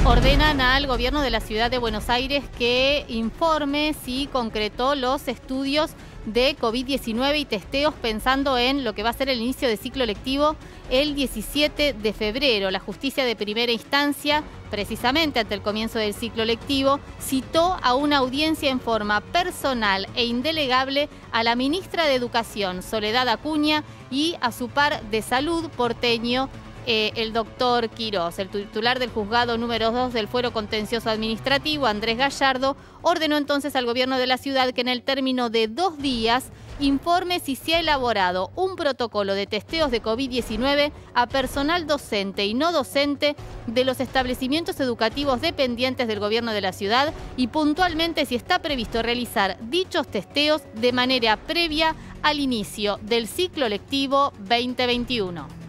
Ordenan al gobierno de la ciudad de Buenos Aires que informe si concretó los estudios de COVID-19 y testeos pensando en lo que va a ser el inicio de ciclo lectivo el 17 de febrero. La justicia de primera instancia, precisamente ante el comienzo del ciclo lectivo, citó a una audiencia en forma personal e indelegable a la ministra de Educación, Soledad Acuña, y a su par de Salud porteño, el doctor Quirós. El titular del juzgado número 2 del Fuero Contencioso Administrativo, Andrés Gallardo, ordenó entonces al gobierno de la ciudad que en el término de 2 días informe si se ha elaborado un protocolo de testeos de COVID-19 a personal docente y no docente de los establecimientos educativos dependientes del gobierno de la ciudad y puntualmente si está previsto realizar dichos testeos de manera previa al inicio del ciclo lectivo 2021.